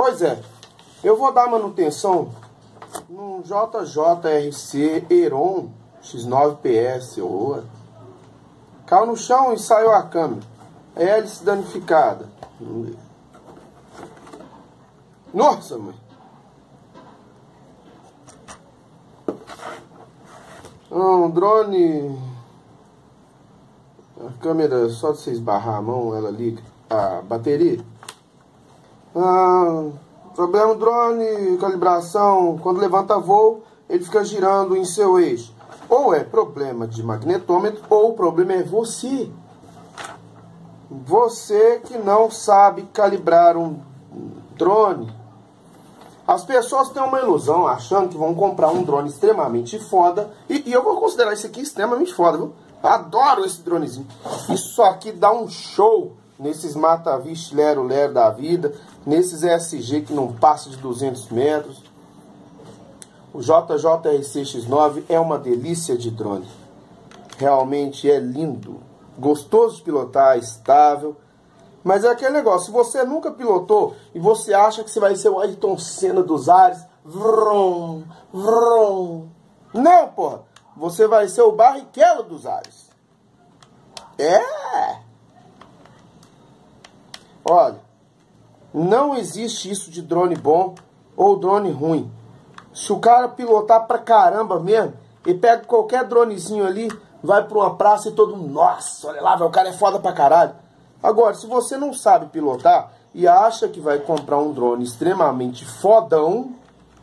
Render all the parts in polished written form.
Pois é, eu vou dar manutenção num JJRC Heron X9PS. Caiu no chão e saiu a câmera. Hélice danificada. Vamos ver. Nossa, mãe. Um drone. A câmera, só de você esbarrar a mão, ela liga a bateria. Problema drone, calibração. Quando levanta voo, ele fica girando em seu eixo. Ou é problema de magnetômetro, ou o problema é você. Você que não sabe calibrar um drone. As pessoas têm uma ilusão achando que vão comprar um drone extremamente foda. E eu vou considerar isso aqui extremamente foda, viu? Adoro esse dronezinho. Isso aqui dá um show nesses mata-vixe lero-lero da vida. Nesses SG que não passa de 200 metros. O JJRC X9 é uma delícia de drone. Realmente é lindo. Gostoso de pilotar, estável. Mas é aquele negócio, se você nunca pilotou e você acha que você vai ser o Ayrton Senna dos ares, vrum, vrum. Não, porra. Você vai ser o Barrichello dos ares. É. Olha, não existe isso de drone bom ou drone ruim. Se o cara pilotar pra caramba mesmo, ele pega qualquer dronezinho ali, vai pra uma praça e todo mundo, nossa, olha lá, o cara é foda pra caralho. Agora, se você não sabe pilotar e acha que vai comprar um drone extremamente fodão,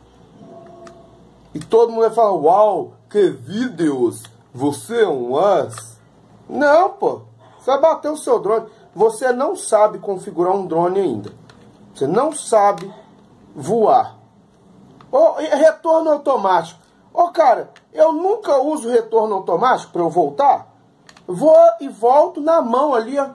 e todo mundo vai falar, uau, que vídeos, você é um as. Não, pô, você vai bater o seu drone. Você não sabe configurar um drone ainda. Você não sabe voar. Ou retorno automático. Ô, cara, eu nunca uso retorno automático para eu voltar. Vou e volto na mão ali, ó.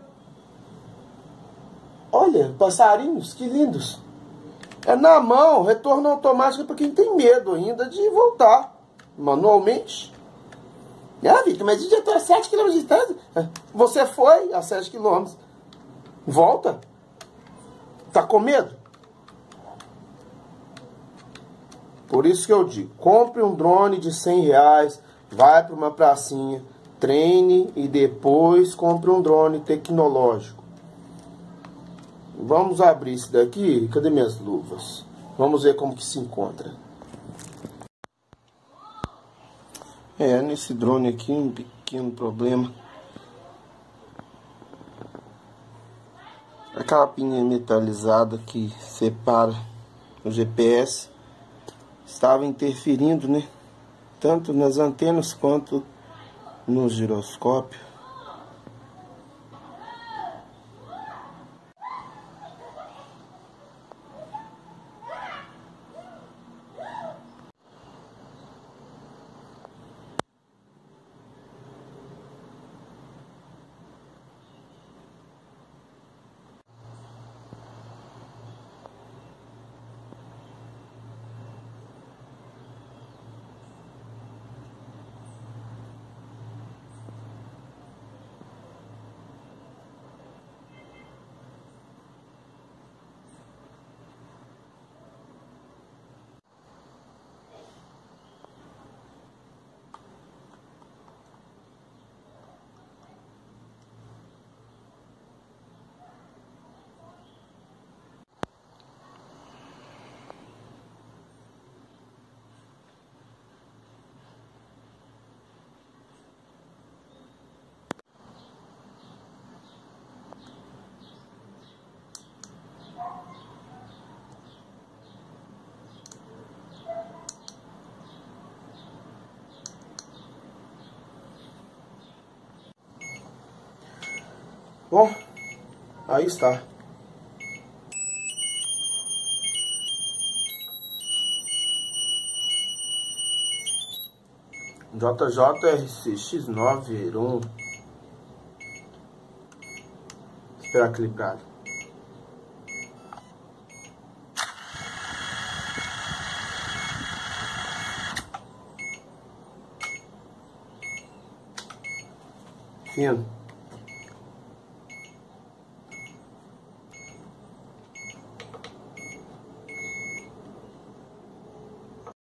Olha, passarinhos, que lindos. É na mão, retorno automático para quem tem medo ainda de voltar manualmente. Ah, Vitor, mas já estou a 7 km de distância. Você foi a 7 km. Volta. Tá com medo? Por isso que eu digo, compre um drone de R$100, vai para uma pracinha, treine e depois compre um drone tecnológico. Vamos abrir esse daqui. Cadê minhas luvas? Vamos ver como que se encontra. Nesse drone aqui um pequeno problema. A capinha metalizada que separa o GPS estava interferindo, né? Tanto nas antenas quanto no giroscópio. Bom, aí está. JJRC X9 Heron. Esperar equilibrado. Fino.